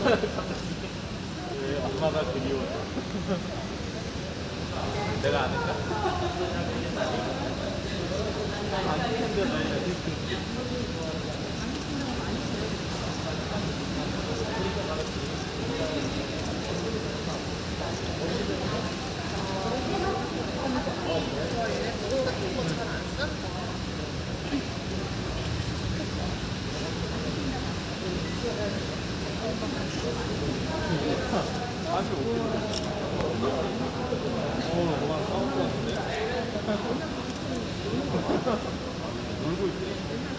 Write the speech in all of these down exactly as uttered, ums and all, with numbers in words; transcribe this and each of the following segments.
왜 엄마가 그리워져. 내가 아는가? 안 했는데 왜 다시 오겠네. 어, 엄마랑 싸울 것 같은데? 울고 있지?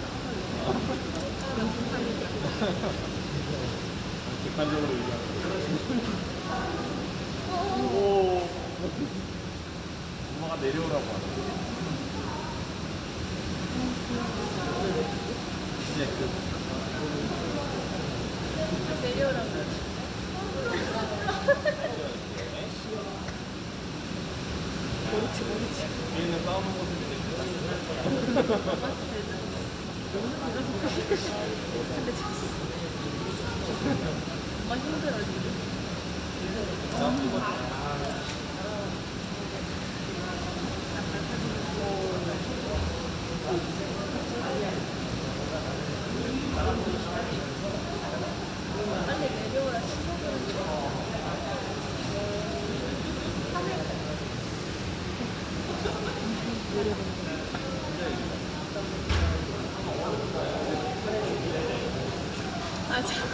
객관적으로 얘기하는 오, 엄마가 내려오라고 하네. 이제 그 내려오라고. 모르지 모르지. 얘는 싸우는 모습이 되게 엄마 힘들어 지금. 빨리 내려오라 아 참.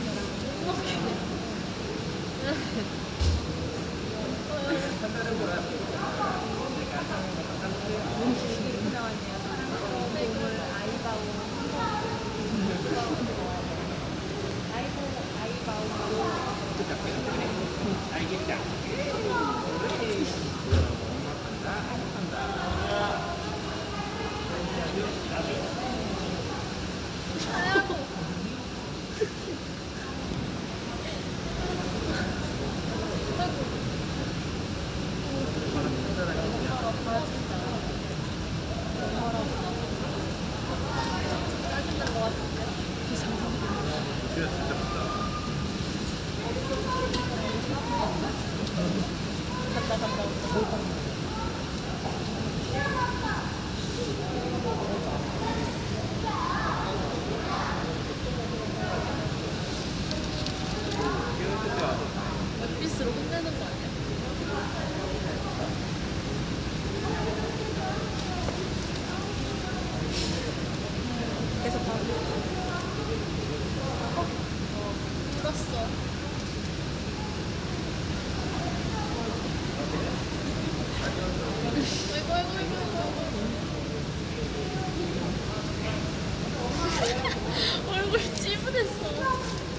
간다 간다. 원피스로 끝내는 거 아니야? 계속 봐. 어? 풀었어. 아이고 아이고 아이고 아이고. 얼굴 찌부됐어.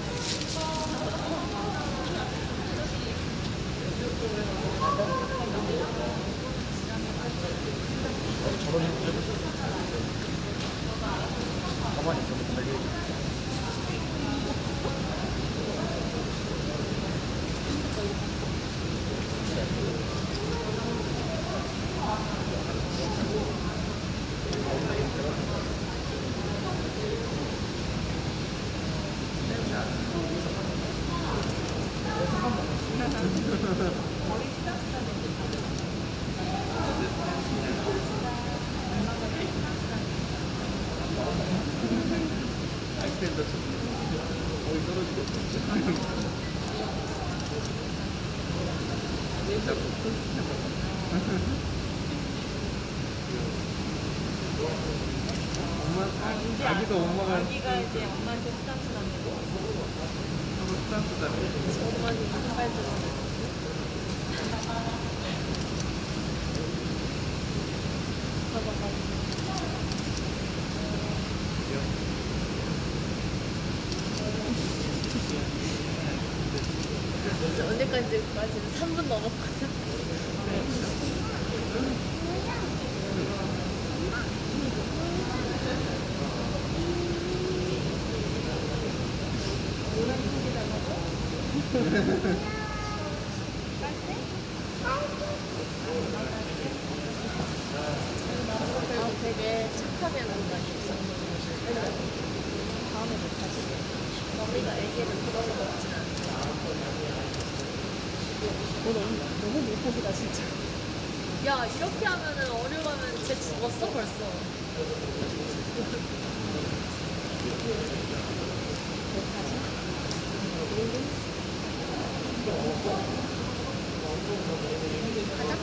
저런 힘들 가만히 있어. 자기 아이스크림도 거의 떨어지겠어. 엄마, 아기도 엄마가 아기가 이제 엄마한테 스타트 나는 거. 스타트다. 엄마는 이빨 들어. 봐봐 봐봐. 언제까지까지는 삼 분 넘었거든. 아, 되게 착하게 논다니. 다음에 못 하시게. 머리가 애기를 들어서 먹진 않아. 너무, 너무 물고기다, 진짜. 야, 이렇게 하면은 어류가면 쟤 죽었어, 벌써. 가자.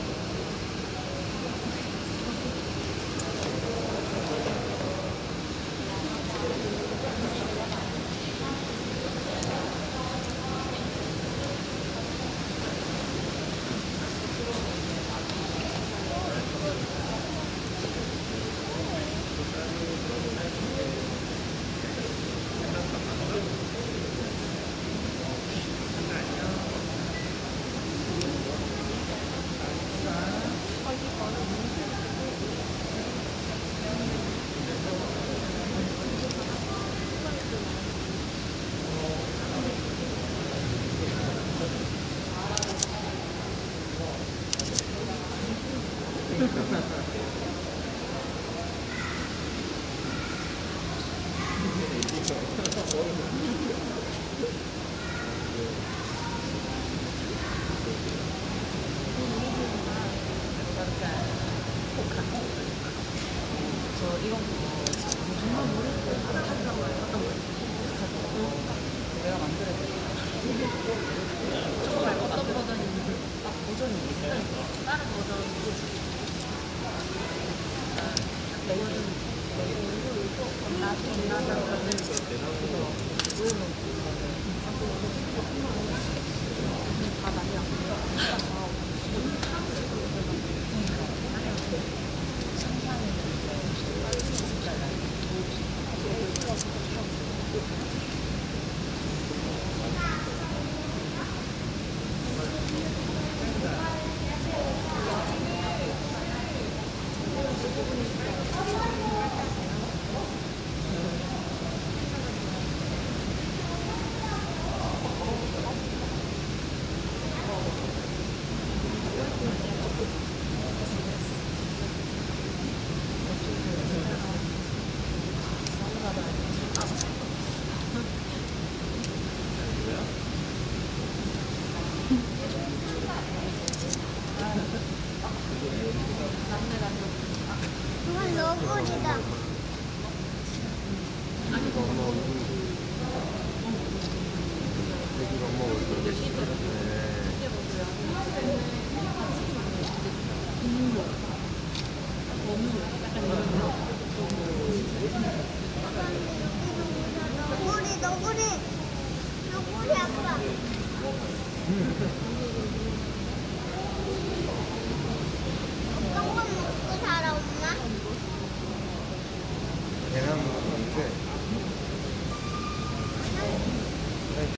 저 이런 거 정말 모르겠어요. 하나 하려고 어떤 거 내가 만들어야 돼. 정말 어떤 버전이 아, 버전이 있어요. 다른 버전 레이드 나중에 나중에 다 많이 안 그건 너구리다. 이거 엄마 얼굴. 여기가 엄마 얼굴. 네. 너구리, 너구리. 너구리 아빠. 음.